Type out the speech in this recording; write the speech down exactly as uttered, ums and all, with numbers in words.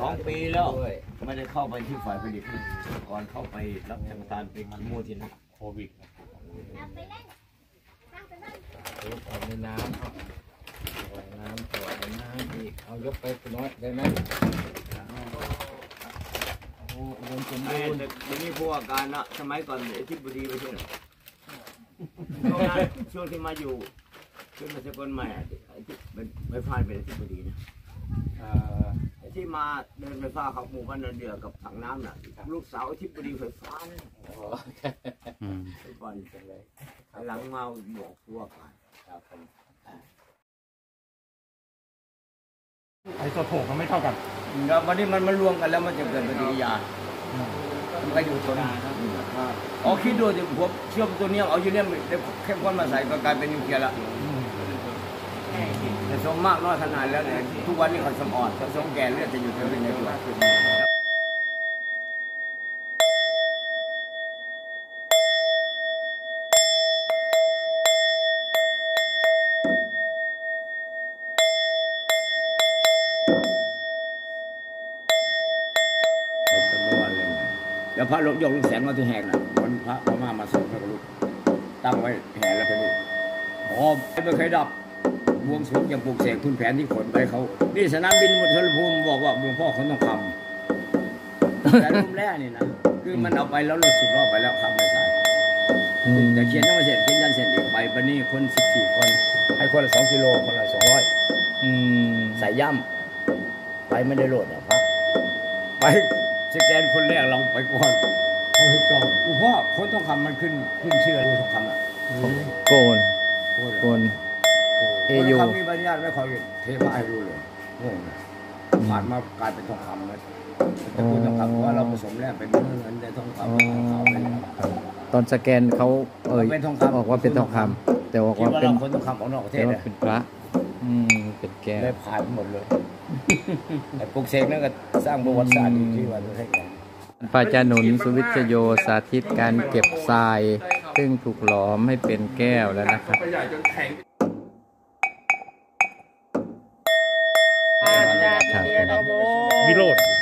สองปีแล้วไม่ได้เข้าไปที่ฝ่ายผลิตก่อนเข้าไปรับธรรมทานเป็นโมทินโควิดยกออกในน้ำเอาน้ำต่อในน้ำอีกเอายกไปน้อยได้ไหมโอ้โหสมบูรณ์ทีนี้พวกการนะสมัยก่อนไอ้ที่บุรีไปช่วยช่วงนั้นช่วงที่มาอยู่ขึ้นมาสกลใหม่ไอ้ที่เป็นไม่พลาดเป็นที่บุรีนะไอ้ที่มาเดินไฟฟ้าเขาหมู่บ้านเดือกับถังน้ำน่ะลูกสาวที่บุรีไฟฟ้าเลยทุกวันเลยหลังมาบอกพวกกันไอ้ตัวโถมันไม่เท่ากันแล้ววันนี้มันมารวมกันแล้วมันจะเกิดปฏิกิริยามันก็อยู่ตัวนี้อ๋อคิดดูสิผมเชื่อมตัวนี้เอายูเนียมเข้มข้นมาใส่ก็กลายเป็นนิวเคลียร์ละแต่สมมากน้อยขนาดแล้วเนี่ยทุกวันนี้เขาสมอ่อนเขาสมแก่เลือดจะอยู่เท่านี้ตัวแล้วพระยกลูกแสงมาที่แหกน่ะวันพระพม่ามาส่งพระลูกตั้งไว้แห่แล้วทีนี้อ๋อไม่เคยดับบวงสรวงอย่างปลูกเสกคุณแผนที่ขนไปเขานี่สนามบินหมดทุนภูมิบอกว่าหลวงพ่อเขาต้องทำแต่รุ่มแรกนี่นะคือมันเอาไปแล้วรถสิบรอบไปแล้วทำไม่ได้แต่เขียนยังไม่เสร็จเขียนยันเสร็จอีกไปวันนี้คนสิบสี่คนให้คนละสองกิโลคนละสองร้อยใส่ย่ำไปไม่ได้โหลดอ่ะครับไปสแกนคนแรกเราไปก่อนเขาให้จองอุพ่อคนต้องคำมันขึ้นขึ้นเชื่อด้วยต้องคำอ่ะโกนโกนเอยูเขามีใบอนุญาตไม่คอยเทมาให้รู้เลยงงผ่านมากลายเป็นทองคำเลยแต่คุณทองคำเพราะเราผสมแล้วเป็นเงินได้ทองคำขาวไปตอนสแกนเขาเอ่ยบอกว่าเป็นทองคำแต่บอกว่าเป็นคนทองคำของนอกประเทศเนี่ยเป็นพระอืมเป็นแก้วได้ผ่านหมดเลยไอ้ปลุกเสกนั่นก็สร้างประวัติศาสตร์ที่ว่าประเทศไทยพระอาจารย์หนุนสุวิชโยสาธิตการเก็บทรายซึ่งถูกหลอมให้เป็นแก้วแล้วนะครับวิโรจน์